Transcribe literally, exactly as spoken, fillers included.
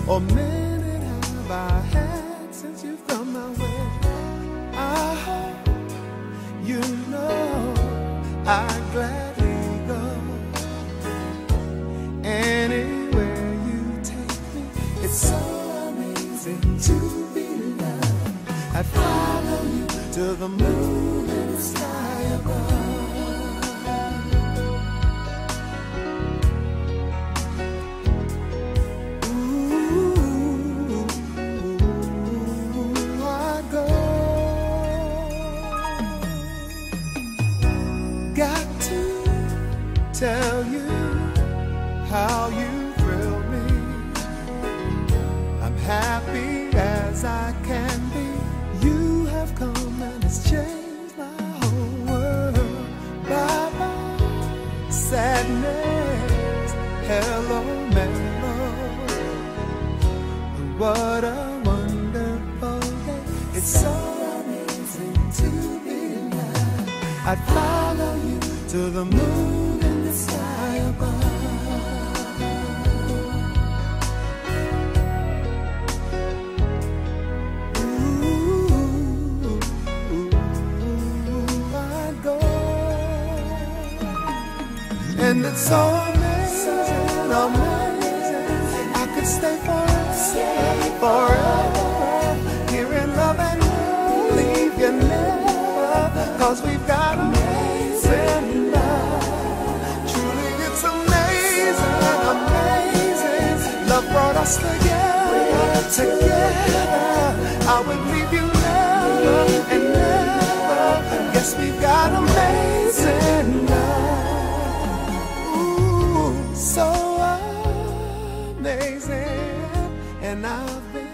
or minute have I had since you've come my way? I hope you know I'd gladly go anywhere you take me. It's so amazing to be loved. I'd follow you to the moon and the sky above. Got to tell you how you thrill me. I'm happy as I can be. You have come and it's changed my whole world. Bye bye sadness, hello mellow. What a wonderful day. It's so amazing to be alive. I'd follow you to the moon and the sky above. Ooh, ooh, I'd go. And it's so amazing, amazing. I could stay forever, forever, here in love and leave you never, 'cause we've got amazing love. Truly it's amazing, amazing. Love brought us together, together. I would leave you never and never. Yes, we've got amazing love. Ooh, so amazing. And I've been